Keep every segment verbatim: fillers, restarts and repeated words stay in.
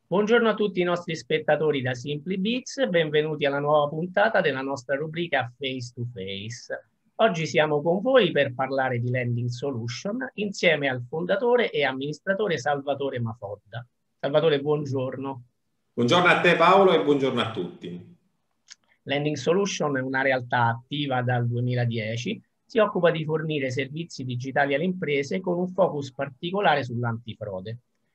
Buongiorno a tutti i nostri spettatori da SimplyBits, benvenuti alla nuova puntata della nostra rubrica Face to Face. Oggi siamo con voi per parlare di Lending Solution insieme al fondatore e amministratore Salvatore Mafodda. Salvatore, buongiorno. Buongiorno a te Paolo e buongiorno a tutti. Lending Solution è una realtà attiva dal duemiladieci, si occupa di fornire servizi digitali alle imprese con un focus particolare sull'antifrode.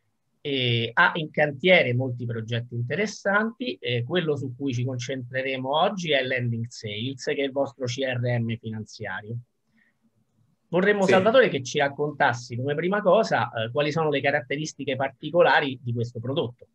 E ha in cantiere molti progetti interessanti, eh, quello su cui ci concentreremo oggi è Lending Sales, che è il vostro C R M finanziario. Vorremmo, Sì. Salvatore, che ci raccontassi come prima cosa eh, quali sono le caratteristiche particolari di questo prodotto.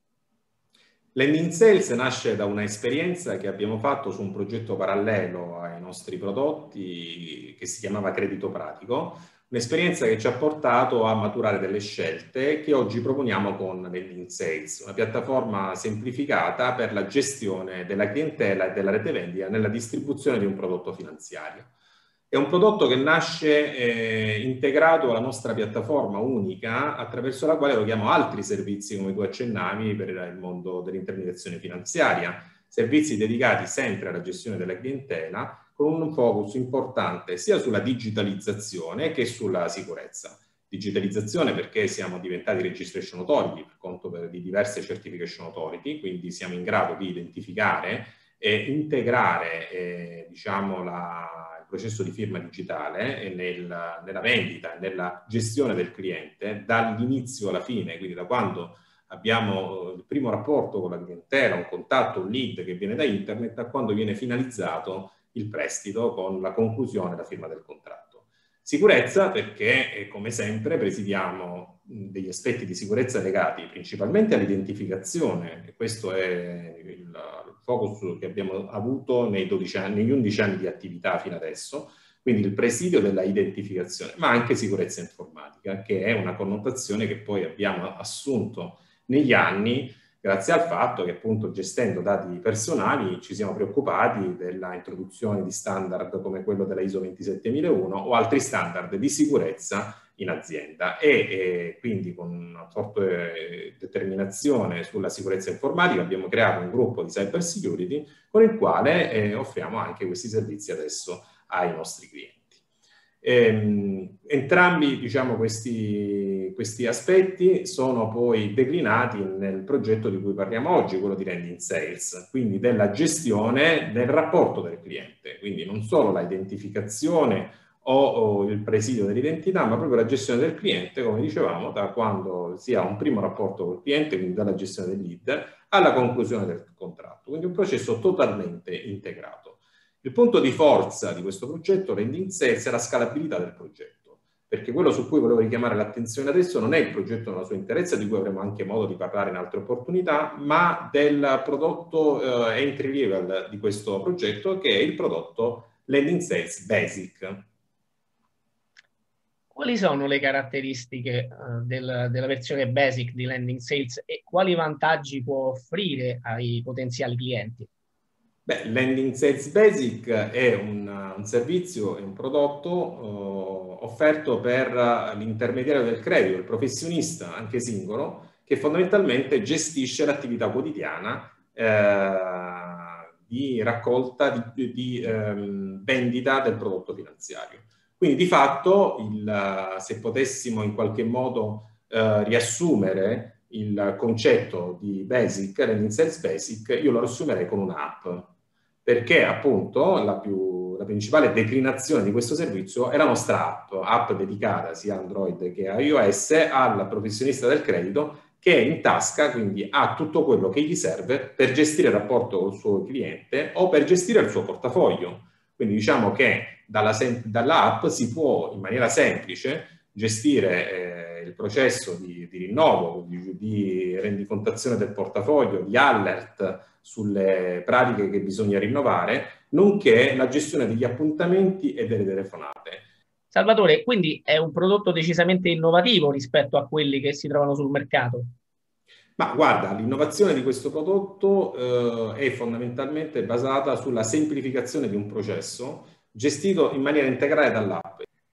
Lending Sales nasce da una esperienza che abbiamo fatto su un progetto parallelo ai nostri prodotti che si chiamava Credito Pratico, un'esperienza che ci ha portato a maturare delle scelte che oggi proponiamo con Lending Sales, una piattaforma semplificata per la gestione della clientela e della rete vendita nella distribuzione di un prodotto finanziario. È un prodotto che nasce eh, integrato alla nostra piattaforma unica, attraverso la quale eroghiamo altri servizi, come tu accennavi, per il mondo dell'intermediazione finanziaria, servizi dedicati sempre alla gestione della clientela, con un focus importante sia sulla digitalizzazione che sulla sicurezza. Digitalizzazione perché siamo diventati registration authority, per conto di diverse certification authority, quindi siamo in grado di identificare e integrare eh, diciamo, la, il processo di firma digitale e nel, nella vendita e nella gestione del cliente dall'inizio alla fine, quindi da quando abbiamo il primo rapporto con la clientela, un contatto, un lead che viene da internet, a quando viene finalizzato il prestito con la conclusione e la firma del contratto. Sicurezza perché, eh, come sempre, presidiamo degli aspetti di sicurezza legati principalmente all'identificazione, e questo è il focus che abbiamo avuto nei dodici anni, negli undici anni di attività fino adesso, quindi il presidio della identificazione, ma anche sicurezza informatica, che è una connotazione che poi abbiamo assunto negli anni grazie al fatto che appunto gestendo dati personali ci siamo preoccupati della introduzione di standard come quello della I S O ventisettemilauno o altri standard di sicurezza in azienda e, e quindi con una forte determinazione sulla sicurezza informatica abbiamo creato un gruppo di cyber security con il quale eh, offriamo anche questi servizi adesso ai nostri clienti. Ehm, entrambi diciamo, questi, questi aspetti sono poi declinati nel progetto di cui parliamo oggi, quello di Lending Sales, quindi della gestione del rapporto del cliente, quindi non solo la identificazione o, o il presidio dell'identità, ma proprio la gestione del cliente, come dicevamo, da quando si ha un primo rapporto col cliente, quindi dalla gestione del lead, alla conclusione del contratto, quindi un processo totalmente integrato. Il punto di forza di questo progetto, Lending Sales, è la scalabilità del progetto, perché quello su cui volevo richiamare l'attenzione adesso non è il progetto nella sua interezza, di cui avremo anche modo di parlare in altre opportunità, ma del prodotto eh, entry level di questo progetto, che è il prodotto Lending Sales Basic. Quali sono le caratteristiche uh, del, della versione Basic di Lending Sales e quali vantaggi può offrire ai potenziali clienti? Beh, Lending Sales Basic è un, un servizio e un prodotto eh, offerto per l'intermediario del credito, il professionista, anche singolo, che fondamentalmente gestisce l'attività quotidiana eh, di raccolta, di, di ehm, vendita del prodotto finanziario. Quindi di fatto, il, se potessimo in qualche modo eh, riassumere il concetto di Basic, Lending Sales Basic, io lo riassumerei con un'app, perché appunto la, più, la principale declinazione di questo servizio è la nostra app, app dedicata sia a Android che a iOS al professionista del credito che è in tasca, quindi ha tutto quello che gli serve per gestire il rapporto col suo cliente o per gestire il suo portafoglio. Quindi diciamo che dalla, dalla app si può in maniera semplice gestire eh, il processo di, di rinnovo, di, di rendicontazione del portafoglio, di alert sulle pratiche che bisogna rinnovare, nonché la gestione degli appuntamenti e delle telefonate. Salvatore, quindi è un prodotto decisamente innovativo rispetto a quelli che si trovano sul mercato? Ma guarda, l'innovazione di questo prodotto eh, è fondamentalmente basata sulla semplificazione di un processo gestito in maniera integrale dall'app.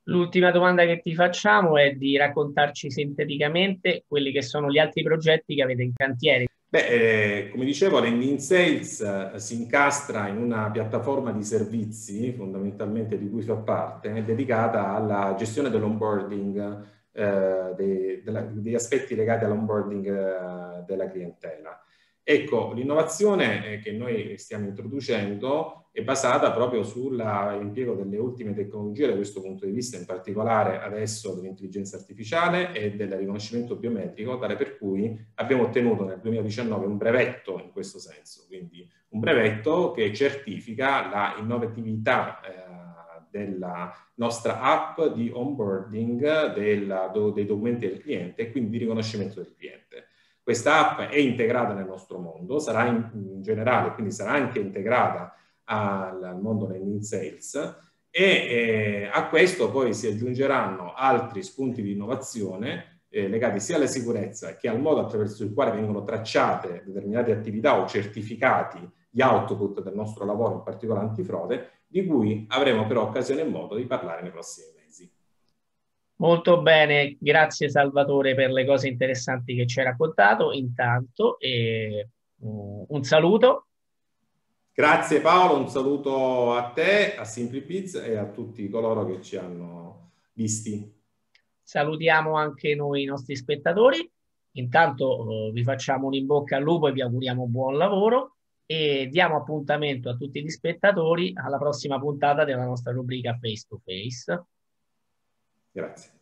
L'ultima domanda che ti facciamo è di raccontarci sinteticamente quelli che sono gli altri progetti che avete in cantiere. Beh, eh, come dicevo, Landing Sales eh, si incastra in una piattaforma di servizi, fondamentalmente di cui fa parte, eh, dedicata alla gestione dell'onboarding, eh, dei, della, degli aspetti legati all'onboarding eh, della clientela. Ecco, l'innovazione eh, che noi stiamo introducendo è basata proprio sull'impiego delle ultime tecnologie da questo punto di vista, in particolare adesso dell'intelligenza artificiale e del riconoscimento biometrico, tale per cui abbiamo ottenuto nel duemiladiciannove un brevetto in questo senso, quindi un brevetto che certifica la innovatività eh, della nostra app di onboarding della, do, dei documenti del cliente e quindi di riconoscimento del cliente. Questa app è integrata nel nostro mondo, sarà in, in generale, quindi sarà anche integrata al, al mondo landing sales e eh, a questo poi si aggiungeranno altri spunti di innovazione eh, legati sia alla sicurezza che al modo attraverso il quale vengono tracciate determinate attività o certificati gli output del nostro lavoro, in particolare antifrode, di cui avremo però occasione e modo di parlare nei prossimi mesi. Molto bene, grazie Salvatore per le cose interessanti che ci hai raccontato intanto e uh, un saluto. Grazie Paolo, un saluto a te, a SimplyBiz e a tutti coloro che ci hanno visti. Salutiamo anche noi i nostri spettatori. Intanto uh, vi facciamo un in bocca al lupo e vi auguriamo buon lavoro e diamo appuntamento a tutti gli spettatori alla prossima puntata della nostra rubrica Face to Face. Grazie.